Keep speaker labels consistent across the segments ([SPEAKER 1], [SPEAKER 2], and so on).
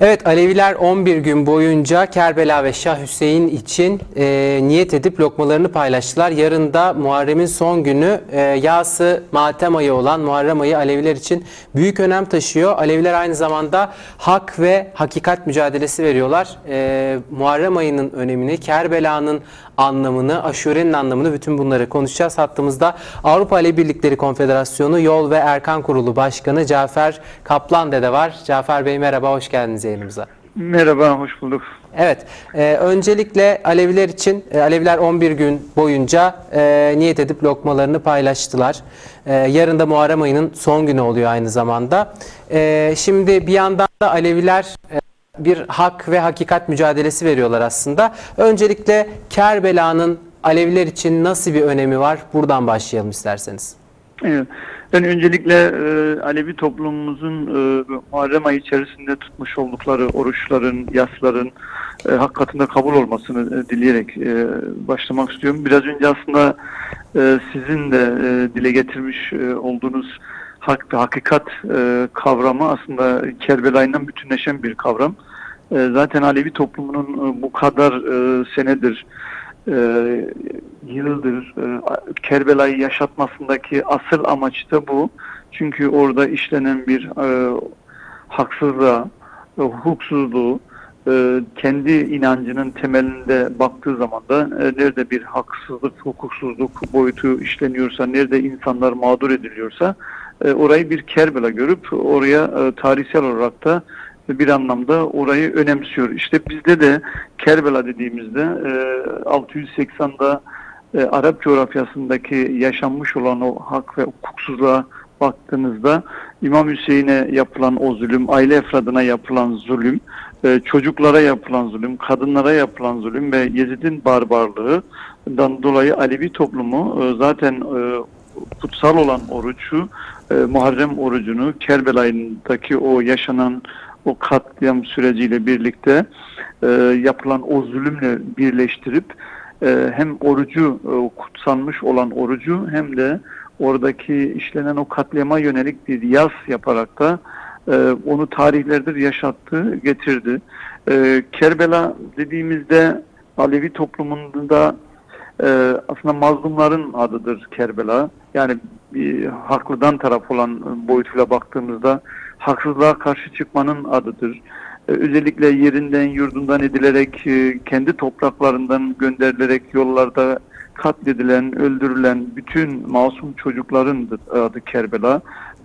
[SPEAKER 1] Evet, Aleviler 11 gün boyunca Kerbela ve Şah Hüseyin için niyet edip lokmalarını paylaştılar. Yarın da Muharrem'in son günü, yası matem ayı olan Muharrem ayı Aleviler için büyük önem taşıyor. Aleviler aynı zamanda hak ve hakikat mücadelesi veriyorlar. Muharrem ayının önemini, Kerbela'nın anlamını, Aşure'nin anlamını, bütün bunları konuşacağız. Hattımızda Avrupa Alevi Birlikleri Konfederasyonu Yol ve Erkan Kurulu Başkanı Cafer Kaplan Dede var. Cafer Bey merhaba, hoş geldiniz yayınımıza.
[SPEAKER 2] Merhaba, hoş bulduk.
[SPEAKER 1] Evet, öncelikle Aleviler için, Aleviler 11 gün boyunca niyet edip lokmalarını paylaştılar. Yarın da Muharrem ayının son günü oluyor aynı zamanda. Şimdi bir yandan da Aleviler bir hak ve hakikat mücadelesi veriyorlar aslında. Öncelikle Kerbela'nın Aleviler için nasıl bir önemi var? Buradan başlayalım isterseniz.
[SPEAKER 2] Evet. Ben öncelikle Alevi toplumumuzun Muharrem ayı içerisinde tutmuş oldukları oruçların, yasların hak katında kabul olmasını dileyerek başlamak istiyorum. Biraz önce aslında sizin de dile getirmiş olduğunuz hak ve hakikat kavramı aslında Kerbela'yla bütünleşen bir kavram. Zaten Alevi toplumunun bu kadar senedir, yıldır Kerbela'yı yaşatmasındaki asıl amaç da bu. Çünkü orada işlenen bir haksızlığa, hukuksuzluğu, kendi inancının temelinde baktığı zaman da nerede bir haksızlık, hukuksuzluk boyutu işleniyorsa, nerede insanlar mağdur ediliyorsa orayı bir Kerbela görüp oraya tarihsel olarak da bir anlamda orayı önemsiyor. İşte bizde de Kerbela dediğimizde 680'da Arap coğrafyasındaki yaşanmış olan o hak ve hukuksuzluğa baktığınızda İmam Hüseyin'e yapılan o zulüm, aile efradına yapılan zulüm, çocuklara yapılan zulüm, kadınlara yapılan zulüm ve Yezid'in barbarlığından dolayı Alevi toplumu zaten kutsal olan orucu, Muharrem orucunu Kerbela'daki o yaşanan o katliam süreciyle birlikte yapılan o zulümle birleştirip hem orucu, kutsanmış olan orucu hem de oradaki işlenen o katliama yönelik bir yas yaparak da onu tarihlerdir yaşattı, getirdi. Kerbela dediğimizde Alevi toplumunda aslında mazlumların adıdır Kerbela. Yani bir haklıdan taraf olan boyutuyla baktığımızda haksızlığa karşı çıkmanın adıdır. Özellikle yerinden, yurdundan edilerek, kendi topraklarından gönderilerek yollarda katledilen, öldürülen bütün masum çocukların adı Kerbela.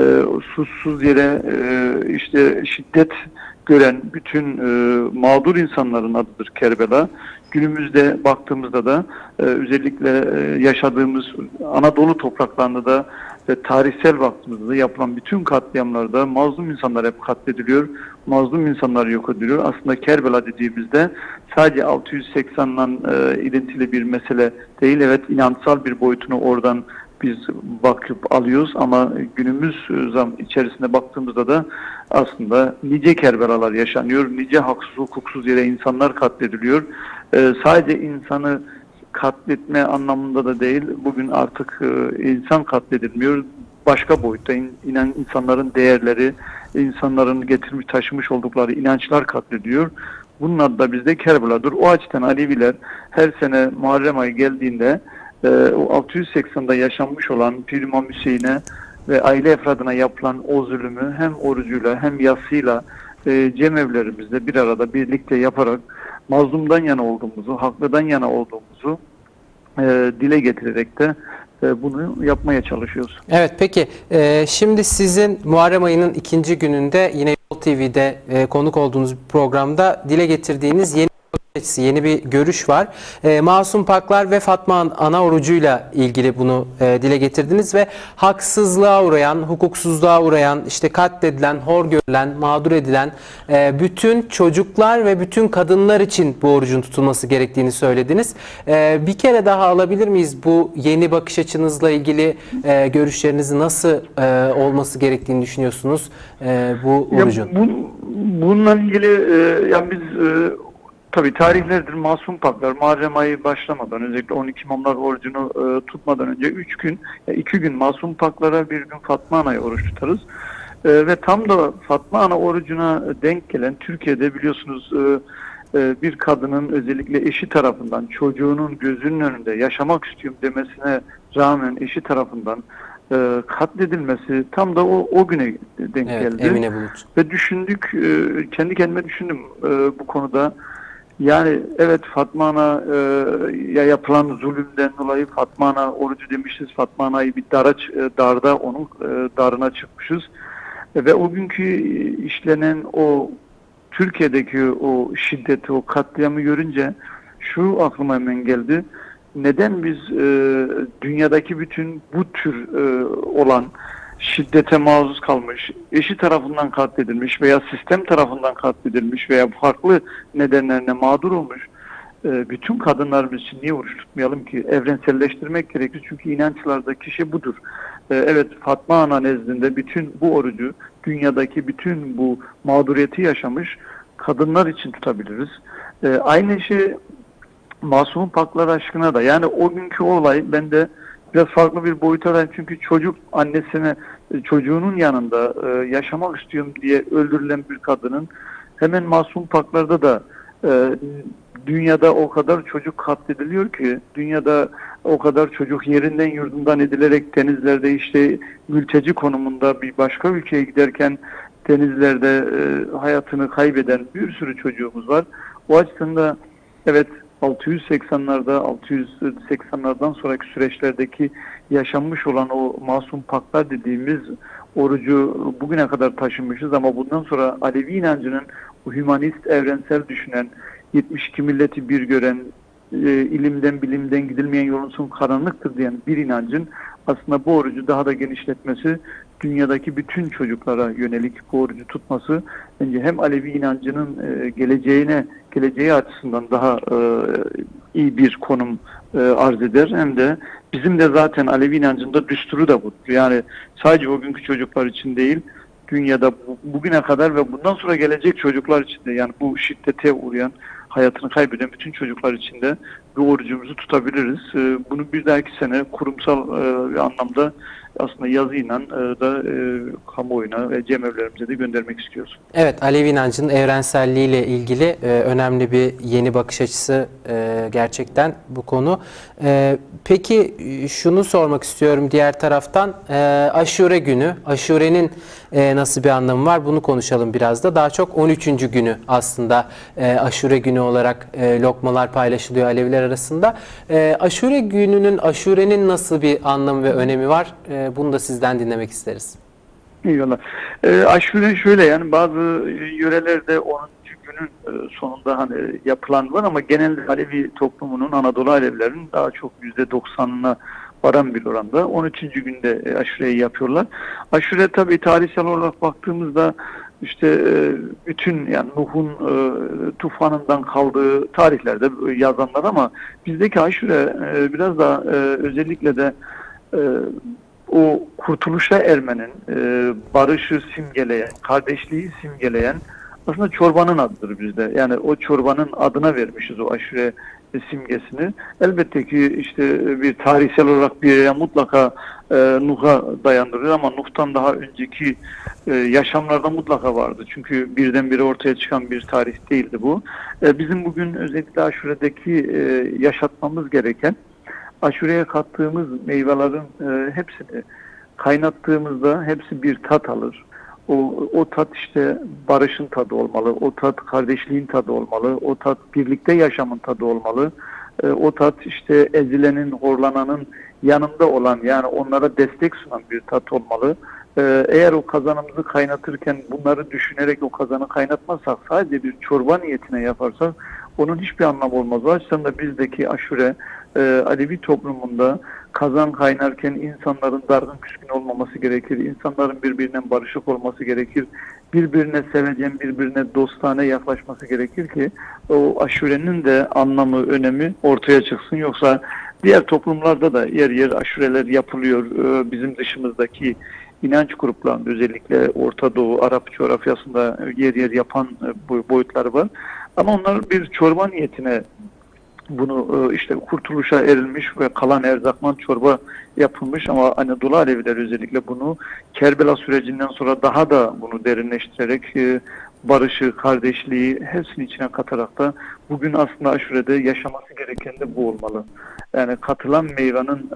[SPEAKER 2] Suçsuz yere işte şiddet gören bütün mağdur insanların adıdır Kerbela. Günümüzde baktığımızda da özellikle yaşadığımız Anadolu topraklarında da ve tarihsel baktığımızda yapılan bütün katliamlarda mazlum insanlar hep katlediliyor. Mazlum insanlar yok ediliyor. Aslında Kerbela dediğimizde sadece 680'den ilintili bir mesele değil. Evet, inançsal bir boyutunu oradan biz bakıp alıyoruz ama günümüz içerisinde baktığımızda da aslında nice Kerbelalar yaşanıyor. Nice haksız, hukuksuz yere insanlar katlediliyor. Sadece insanı katletme anlamında da değil. Bugün artık insan katledilmiyor. Başka boyutta insanların değerleri, insanların getirmiş taşımış oldukları inançlar katlediliyor. Bunun adı da bizde Kerbela'dır. O açıdan Aleviler her sene Muharrem ayı geldiğinde o 680'da yaşanmış olan Pir İmam Hüseyin'e ve aile efradına yapılan o zulümü hem orucuyla hem yasıyla cemevlerimizde bir arada birlikte yaparak mazlumdan yana olduğumuzu, haklıdan yana olduğumuzu dile getirerek de bunu yapmaya çalışıyoruz.
[SPEAKER 1] Evet, peki şimdi sizin Muharrem ayının ikinci gününde yine Yol TV'de konuk olduğunuz bir programda dile getirdiğiniz yeni bir görüş var. Masum Paklar ve Fatma Ana orucuyla ilgili bunu dile getirdiniz ve haksızlığa uğrayan, hukuksuzluğa uğrayan, işte katledilen, hor görülen, mağdur edilen bütün çocuklar ve bütün kadınlar için bu orucun tutulması gerektiğini söylediniz. Bir kere daha alabilir miyiz bu yeni bakış açınızla ilgili görüşlerinizi, nasıl olması gerektiğini düşünüyorsunuz bu orucun?
[SPEAKER 2] Bununla ilgili yani biz tabii tarihlerdir Masum Paklar Muharrem ayı başlamadan, özellikle 12 imamlar orucunu tutmadan önce 2 gün Masum Paklara, bir gün Fatma Ana'ya oruç tutarız. Ve tam da Fatma Ana orucuna denk gelen Türkiye'de biliyorsunuz bir kadının özellikle eşi tarafından çocuğunun gözünün önünde yaşamak istiyorum demesine rağmen eşi tarafından katledilmesi tam da o güne denk
[SPEAKER 1] Evet,
[SPEAKER 2] geldi.
[SPEAKER 1] Emine Bulut.
[SPEAKER 2] Ve düşündük, kendi kendime düşündüm bu konuda. Yani evet, Fatma Ana ya yapılan zulümden dolayı Fatma Ana orucu demişiz. Fatma Ana'yı bir darda onun darına çıkmışız. Ve o günkü işlenen o Türkiye'deki o şiddeti, o katliamı görünce şu aklıma hemen geldi. Neden biz dünyadaki bütün bu tür olan şiddete maruz kalmış, eşi tarafından katledilmiş veya sistem tarafından katledilmiş veya farklı nedenlerine mağdur olmuş bütün kadınlarımız için niye oruç tutmayalım ki? Evrenselleştirmek gerekir çünkü inançlardaki şey budur. Evet, Fatma Ana nezdinde bütün bu orucu dünyadaki bütün bu mağduriyeti yaşamış kadınlar için tutabiliriz. Aynı şey Masum Paklar aşkına da, yani o günkü olay bende biraz farklı bir boyuta da, çünkü çocuk annesine çocuğunun yanında yaşamak istiyorum diye öldürülen bir kadının hemen Masum Paklar'da da dünyada o kadar çocuk katlediliyor ki, dünyada o kadar çocuk yerinden yurdundan edilerek denizlerde işte mülteci konumunda bir başka ülkeye giderken denizlerde hayatını kaybeden bir sürü çocuğumuz var. O açıdan evet, 680'lardan sonraki süreçlerdeki yaşanmış olan o masum paklar dediğimiz orucu bugüne kadar taşımışız ama bundan sonra Alevi inancının o hümanist, evrensel düşünen, 72 milleti bir gören, ilimden bilimden gidilmeyen yolun sonu karanlıktır diyen bir inancın aslında bu orucu daha da genişletmesi, dünyadaki bütün çocuklara yönelik bu orucu tutması bence hem Alevi inancının geleceği açısından daha iyi bir konum arz eder, hem de bizim de zaten Alevi inancında düsturu da budur. Yani sadece o günkü çocuklar için değil, dünyada bugüne kadar ve bundan sonra gelecek çocuklar için de, yani bu şiddete uğrayan, hayatını kaybeden bütün çocuklar için de bu orucumuzu tutabiliriz. Bunu bir dahaki sene kurumsal bir anlamda aslında yazıyla da kamuoyuna ve cemevlerimize de göndermek istiyoruz.
[SPEAKER 1] Evet, Alevi inancının evrenselliği ile ilgili önemli bir yeni bakış açısı gerçekten bu konu. Peki şunu sormak istiyorum diğer taraftan, Aşure günü, Aşure'nin nasıl bir anlamı var, bunu konuşalım biraz da. Daha çok 13. günü aslında Aşure günü olarak lokmalar paylaşılıyor Aleviler arasında. Aşure gününün, Aşure'nin nasıl bir anlamı ve önemi var? Bunu da sizden dinlemek isteriz.
[SPEAKER 2] Eyvallah. Aşure şöyle, yani bazı yörelerde 10. günün sonunda hani yapılan var ama genelde Alevi toplumunun, Anadolu Alevilerinin daha çok %90'ına varan bir oranda 13. günde aşureyi yapıyorlar. Aşure tabii tarihsel olarak baktığımızda işte bütün, yani Nuh'un tufanından kaldığı tarihlerde yazanlar, ama bizdeki aşure biraz daha özellikle de o kurtuluşa ermenin, barışı simgeleyen, kardeşliği simgeleyen aslında çorbanın adıdır bizde. Yani o çorbanın adına vermişiz o aşure simgesini. Elbette ki işte bir tarihsel olarak bir yere mutlaka Nuh'a dayandırıyor ama Nuh'tan daha önceki yaşamlarda mutlaka vardı. Çünkü birdenbire ortaya çıkan bir tarih değildi bu. Bizim bugün özellikle aşuredeki yaşatmamız gereken, aşureye kattığımız meyvelerin hepsini kaynattığımızda hepsi bir tat alır. O tat işte barışın tadı olmalı, o tat kardeşliğin tadı olmalı, o tat birlikte yaşamın tadı olmalı, o tat işte ezilenin, horlananın yanında olan, yani onlara destek sunan bir tat olmalı. Eğer o kazanımızı kaynatırken bunları düşünerek o kazanı kaynatmazsak, sadece bir çorba niyetine yaparsak onun hiçbir anlamı olmaz. O açıdan da bizdeki aşure Alevi toplumunda kazan kaynarken insanların dargın küskün olmaması gerekir. İnsanların birbirinden barışık olması gerekir. Birbirine sevecen, birbirine dostane yaklaşması gerekir ki o aşurenin de anlamı, önemi ortaya çıksın. Yoksa diğer toplumlarda da yer yer aşureler yapılıyor. Bizim dışımızdaki inanç gruplarında, özellikle Orta Doğu, Arap coğrafyasında yer yer yapan boyutları var. Ama onlar bir çorba niyetine bunu işte kurtuluşa erilmiş ve kalan erzakman çorba yapılmış, ama Anadolu Alevileri özellikle bunu Kerbela sürecinden sonra daha da bunu derinleştirerek barışı, kardeşliği hepsini içine katarak da bugün aslında aşurede yaşaması gereken de bu olmalı. Yani katılan meyvanın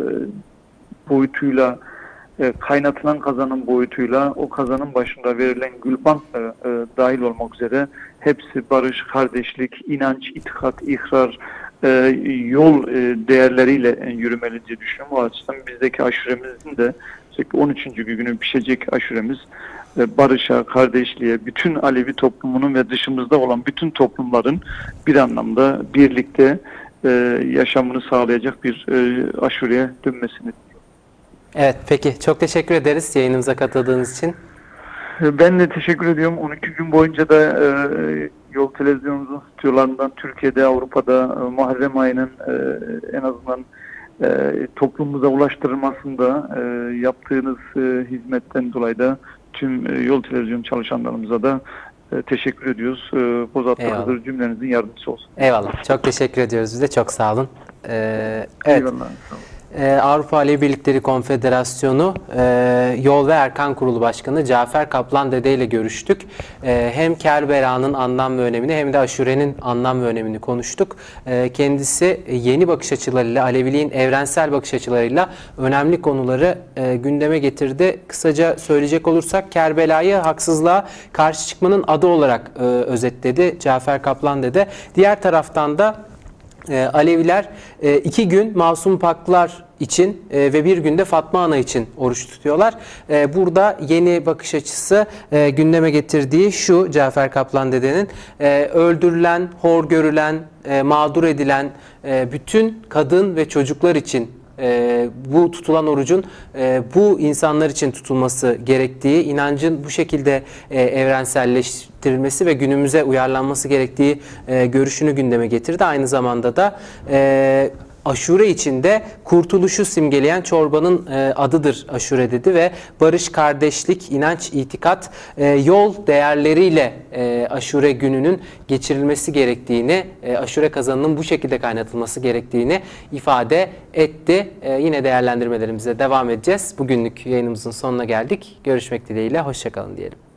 [SPEAKER 2] boyutuyla, kaynatılan kazanın boyutuyla, o kazanın başında verilen gülbank dahil olmak üzere hepsi barış, kardeşlik, inanç, itikat, ihrar, yol değerleriyle yürümeli diye düşünüyorum. O açıdan bizdeki aşuremizin de 13. günü pişecek aşuremiz barışa, kardeşliğe, bütün Alevi toplumunun ve dışımızda olan bütün toplumların bir anlamda birlikte yaşamını sağlayacak bir aşureye dönmesini.
[SPEAKER 1] Evet, peki. Çok teşekkür ederiz yayınımıza katıldığınız için.
[SPEAKER 2] Ben de teşekkür ediyorum. 12 gün boyunca da Yol Televizyonumuzun stüdyolarından Türkiye'de, Avrupa'da Muharrem ayının en azından toplumumuza ulaştırılmasında yaptığınız hizmetten dolayı da tüm Yol Televizyon çalışanlarımıza da teşekkür ediyoruz. Bozat'ta hazır cümlenizin yardımcısı olsun.
[SPEAKER 1] Eyvallah. Çok teşekkür ediyoruz. Biz de çok sağ olun. Evet.
[SPEAKER 2] Eyvallah. Sağ olun.
[SPEAKER 1] Avrupa Alevi Birlikleri Konfederasyonu Yol ve Erkan Kurulu Başkanı Cafer Kaplan Dede ile görüştük. Hem Kerbela'nın anlam ve önemini hem de aşurenin anlam ve önemini konuştuk. Kendisi yeni bakış açılarıyla, Aleviliğin evrensel bakış açılarıyla önemli konuları gündeme getirdi. Kısaca söyleyecek olursak Kerbela'yı haksızlığa karşı çıkmanın adı olarak özetledi Cafer Kaplan Dede. Diğer taraftan da Aleviler 2 gün Masum Paklar için ve 1 günde Fatma Ana için oruç tutuyorlar. Burada yeni bakış açısı gündeme getirdiği şu: Cafer Kaplan Dede'nin öldürülen, hor görülen, mağdur edilen bütün kadın ve çocuklar için bu tutulan orucun bu insanlar için tutulması gerektiği, inancın bu şekilde evrenselleştirilmesi ve günümüze uyarlanması gerektiği görüşünü gündeme getirdi. Aynı zamanda da aşure içinde kurtuluşu simgeleyen çorbanın adıdır aşure dedi ve barış, kardeşlik, inanç, itikat, yol değerleriyle aşure gününün geçirilmesi gerektiğini, aşure kazanının bu şekilde kaynatılması gerektiğini ifade etti. Yine değerlendirmelerimize devam edeceğiz. Bugünlük yayınımızın sonuna geldik. Görüşmek dileğiyle, hoşça kalın diyelim.